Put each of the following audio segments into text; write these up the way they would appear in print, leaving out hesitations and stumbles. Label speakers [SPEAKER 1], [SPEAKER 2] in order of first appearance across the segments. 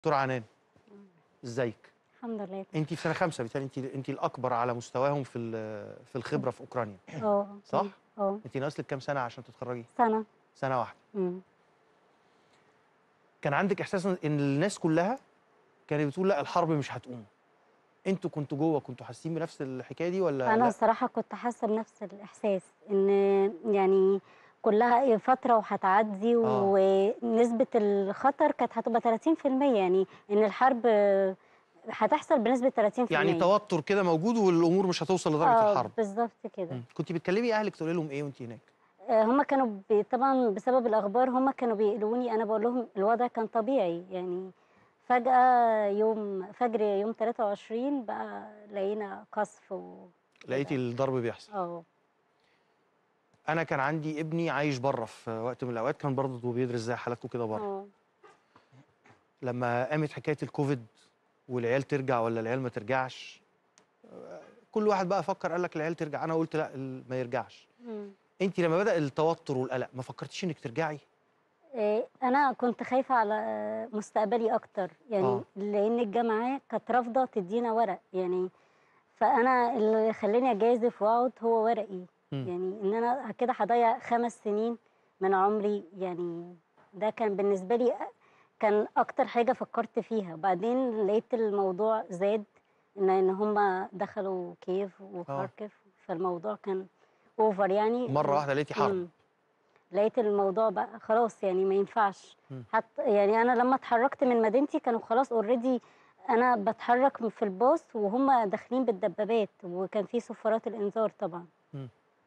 [SPEAKER 1] دكتورة عنان، ازيك؟
[SPEAKER 2] الحمد لله.
[SPEAKER 1] انت في سنه 5، بالتالي انت الاكبر على مستواهم في الخبره في اوكرانيا، صح؟
[SPEAKER 2] أكيد.
[SPEAKER 1] انت ناقص لك كام سنه عشان تتخرجي؟
[SPEAKER 2] سنة.
[SPEAKER 1] سنه واحده.
[SPEAKER 2] إمم.
[SPEAKER 1] كان عندك احساس ان الناس كلها كانت بتقول لا الحرب مش هتقوم، انتوا كنتوا جوه كنتوا حاسين بنفس الحكايه دي ولا
[SPEAKER 2] أنا
[SPEAKER 1] لا؟
[SPEAKER 2] الصراحة كنت حاسة بنفس الإحساس، إن يعني كلها فترة وهتعدي،
[SPEAKER 1] اه
[SPEAKER 2] ونسبة الخطر كانت هتبقى 30%، يعني إن الحرب هتحصل بنسبة
[SPEAKER 1] يعني
[SPEAKER 2] 30%.
[SPEAKER 1] توتر كده موجود والامور مش هتوصل لدرجه الحرب.
[SPEAKER 2] بالضبط كده.
[SPEAKER 1] كنت بتكلمي اهلك تقولي لهم ايه وانت هناك؟
[SPEAKER 2] هُم كانوا طبعًا بسبب الأخبار هُم كانوا بيقلقوني، أنا باقول لهم الوضع كان طبيعي، يعني فجأة فجر يوم 23 بقى لقينا قصف
[SPEAKER 1] لقيتي
[SPEAKER 2] وكده.
[SPEAKER 1] الضرب بيحصل.
[SPEAKER 2] آه.
[SPEAKER 1] انا كان عندي ابني عايش بره في وقت من الاوقات، كان برضه بيدرس زي حالاتكم كده بره.
[SPEAKER 2] آه.
[SPEAKER 1] لما قامت حكايه الكوفيد والعيال ترجع ولا العيال ما ترجعش، كل واحد بقى فكر قال لك العيال ترجع، انا قلت لا ما يرجعش.
[SPEAKER 2] إمم.
[SPEAKER 1] انت لما بدأ التوتر والقلق ما فكرتيش انك ترجعي؟
[SPEAKER 2] أنا كنت خايفة على مستقبلي أكتر، يعني
[SPEAKER 1] اه
[SPEAKER 2] لإن الجامعة كانت رافضة تدّينا ورق، يعني فأنا اللي خلّاني أجازف وأقعد هو ورقي،
[SPEAKER 1] امم
[SPEAKER 2] يعني إن أنا كده هاضيّع 5 سنين من عمري، يعني ده كان بالنسبة لي كان أكتر حاجة فكّرت فيها، وبعدين لقيت الموضوع زاد، إن هُم دخلوا كييف
[SPEAKER 1] اه
[SPEAKER 2] وخاركيف، فالموضوع كان over يعني
[SPEAKER 1] مره واحده لقيتي حرب.
[SPEAKER 2] لقيت الموضوع بقى خلاص يعني ما ينفعش.
[SPEAKER 1] امم
[SPEAKER 2] يعني أنا لمّا اتحرّكت من مدينتي كانوا خلاص already أنا باتحرّك في الباص وهُم داخلين بالدبابات، وكان في صفارات الإنذار طبعًا،
[SPEAKER 1] امم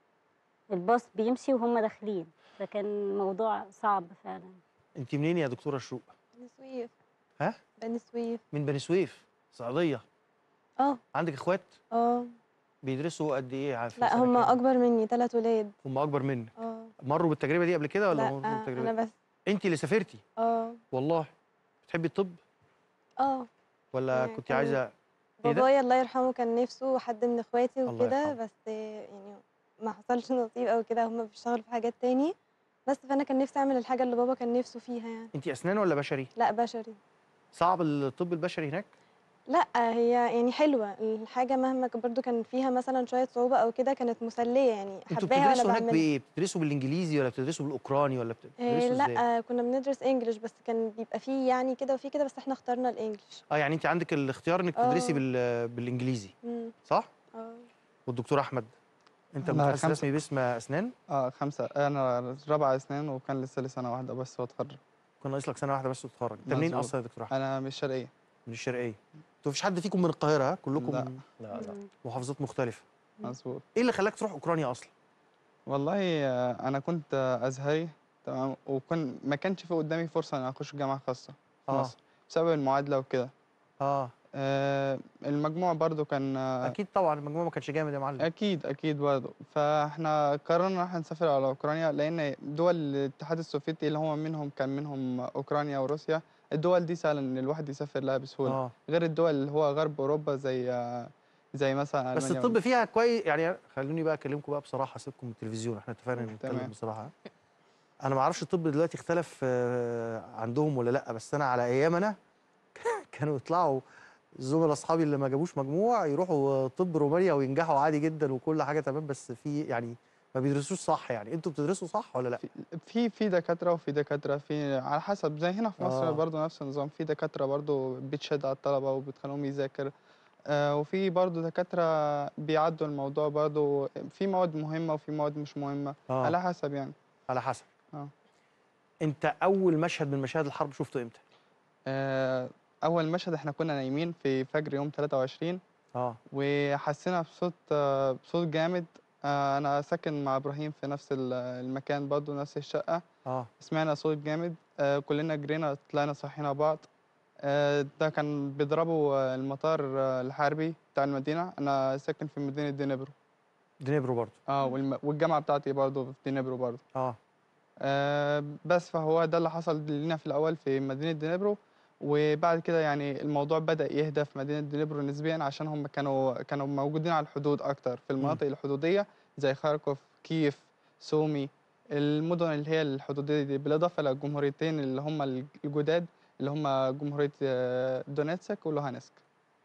[SPEAKER 2] الباص بيمشي وهُم داخلين، فكان الموضوع صعب فعلًا.
[SPEAKER 1] انت منين يا دكتوره شروق؟
[SPEAKER 3] بني سويف.
[SPEAKER 1] ها؟
[SPEAKER 3] بني سويف.
[SPEAKER 1] من بني سويف، صعيديه.
[SPEAKER 3] آه.
[SPEAKER 1] عندك اخوات؟
[SPEAKER 3] آه.
[SPEAKER 1] بيدرسوا قد ايه، في
[SPEAKER 3] لأ
[SPEAKER 1] سنه
[SPEAKER 3] هُم
[SPEAKER 1] كام؟
[SPEAKER 3] أكبر منّي 3 ولاد.
[SPEAKER 1] هم اكبر منك.
[SPEAKER 3] آه.
[SPEAKER 1] مروا بالتجربه دي قبل كده ولا ما
[SPEAKER 3] لأ
[SPEAKER 1] مروش بالتجربه
[SPEAKER 3] أنا
[SPEAKER 1] دي؟
[SPEAKER 3] بس.
[SPEAKER 1] انت اللي سافرتي؟
[SPEAKER 3] آه.
[SPEAKER 1] والله. بتحبي الطب
[SPEAKER 3] آه.
[SPEAKER 1] ولا
[SPEAKER 3] يعني
[SPEAKER 1] كنت
[SPEAKER 3] كان
[SPEAKER 1] عايزه؟ ايه ده؟
[SPEAKER 3] بابايا الله يرحمه كان نِفْسه حد من إخواتي
[SPEAKER 1] الله
[SPEAKER 3] وكده،
[SPEAKER 1] يرحمه.
[SPEAKER 3] بس يعني ما حصلش نصيب أو كده، هُم بيشتغلوا في حاجات تاني، بس فأنا كان نِفْسي أعمل الحاجة اللي بابا كان نِفْسه فيها يعني.
[SPEAKER 1] انت اسنان ولا بشري؟
[SPEAKER 3] لأ بشري.
[SPEAKER 1] صعب الطب البشري هناك؟
[SPEAKER 3] لأ، هي يعني حلوة، الحاجة مهما برضه كان فيها مثلًا شوية صعوبة أو كده كانت مسلية، يعني
[SPEAKER 1] انتوا
[SPEAKER 3] حاباها وأنا
[SPEAKER 1] بتدرسوا هناك
[SPEAKER 3] باعملها.
[SPEAKER 1] بايه؟ بتدرسوا بالانجليزي ولا بتدرسوا بالاوكراني ولا بتدرسوا ازاي؟
[SPEAKER 3] لأ، كنا بندرس English بس كان بيبقى في يعني كده وفي كده، بس إحنا اخترنا الEnglish.
[SPEAKER 1] اه يعني انت عندك الاختيار انك تدرسي
[SPEAKER 3] آه.
[SPEAKER 1] بالانجليزي،
[SPEAKER 3] إمم.
[SPEAKER 1] صح؟
[SPEAKER 3] آه.
[SPEAKER 1] والدكتور احمد، انت
[SPEAKER 4] أنا
[SPEAKER 1] المتحدث
[SPEAKER 4] خمسة.
[SPEAKER 1] الرسمي باسم اسنان؟
[SPEAKER 4] 5. أنا رابعة أسنان وكان لسه لي سنة واحدة بس وأتخرج.
[SPEAKER 1] كان ناقص لك سنه واحده بس وتتخرج. انت منين
[SPEAKER 4] مظبوط.
[SPEAKER 1] اصلا يا دكتور احمد؟
[SPEAKER 4] أنا من الشرقية.
[SPEAKER 1] من الشرقيه. انتوا مفيش حد فيكم من القاهره، ها؟
[SPEAKER 4] لا.
[SPEAKER 1] كلكم
[SPEAKER 4] لا لا.
[SPEAKER 2] إمم.
[SPEAKER 1] محافظات مختلفه.
[SPEAKER 2] إمم.
[SPEAKER 4] مظبوط.
[SPEAKER 1] ايه اللي خلاك تروح اوكرانيا اصلا؟
[SPEAKER 4] والله أنا كنت أزهري، تمام، ما كانش في قدامي فرصة إن أخش جامعة خاصة في
[SPEAKER 1] اه
[SPEAKER 4] مصر بسبب المعادلة وكده.
[SPEAKER 1] اه
[SPEAKER 4] المجموع برضو كان
[SPEAKER 1] اكيد طبعا المجموع ما كانش جامد يا معلم.
[SPEAKER 4] أكيد أكيد برضو، فإحنا قررنا إن إحنا نسافر على أوكرانيا، لأن دول الاتحاد السوفيتي اللي هو كان منهم أوكرانيا وروسيا، الدول دي سهل إن الواحد يسافر لها بسهولة،
[SPEAKER 1] اه
[SPEAKER 4] غير الدول اللي هو غرب أوروبا زي مثلا
[SPEAKER 1] بس
[SPEAKER 4] ألمانيا
[SPEAKER 1] الطب فيها كويس يعني. خلوني بقى اكلمكم بقى بصراحه، سيبكم من التلفزيون، احنا اتفقنا نتكلم
[SPEAKER 4] تمام.
[SPEAKER 1] بصراحه. انا ما اعرفش الطب دلوقتي اختلف عندهم ولا لا، بس انا على ايام انا كانوا يطلعوا زملاء اصحابي اللي ما جابوش مجموع يروحوا طب رومانيا وينجحوا عادي جدا وكل حاجه تمام، بس في يعني ما بيدرسوش صح. يعني انتوا بتدرسوا صح ولا لا؟
[SPEAKER 4] في في دكاترة وفي دكاترة، على حسب، زي هنا في مصر
[SPEAKER 1] اه
[SPEAKER 4] برضو نفس النظام، في دكاترة برضو بتشد على الطلبة وبتخليهم يذاكر، وفي برضو دكاترة بيعدوا الموضوع برضو، في مواد مهمة وفي مواد مش مهمة،
[SPEAKER 1] اه
[SPEAKER 4] على حسب يعني.
[SPEAKER 1] على حسب.
[SPEAKER 4] اه.
[SPEAKER 1] انت اول مشهد من مشاهد الحرب شفته امتى؟
[SPEAKER 4] آه، أول مشهد إحنا كنا نايمين في فجر يوم 23،
[SPEAKER 1] اه
[SPEAKER 4] وحسينا بصوت جامد. أنا ساكن مع إبراهيم في نفس المكان برضو، نفس الشقة.
[SPEAKER 1] اه
[SPEAKER 4] سمعنا صوت جامد، كلنا جرينا طلعنا صحينا بعض. ده كان بيضربوا المطار الحربي بتاع المدينة. أنا ساكن في مدينة دنيبرو.
[SPEAKER 1] دنيبرو برضه.
[SPEAKER 3] إمم.
[SPEAKER 4] والجامعة بتاعتي برضو في دنيبرو برضو.
[SPEAKER 1] اه
[SPEAKER 4] بس فهو ده اللي حصل لنا في الأول في مدينة دنيبرو، وبعد كده يعني الموضوع بدأ يهدى في مدينة دنيبرو نسبيًا، عشان هم كانوا موجودين على الحدود أكتر، في
[SPEAKER 1] امم
[SPEAKER 4] المناطق الحدودية زي خاركوف، كييف، سومي، المدن اللي هي الحدودية دي، بالإضافة للجمهوريتين اللي هم الجداد اللي هم جمهورية دونيتسك ولوهانسك.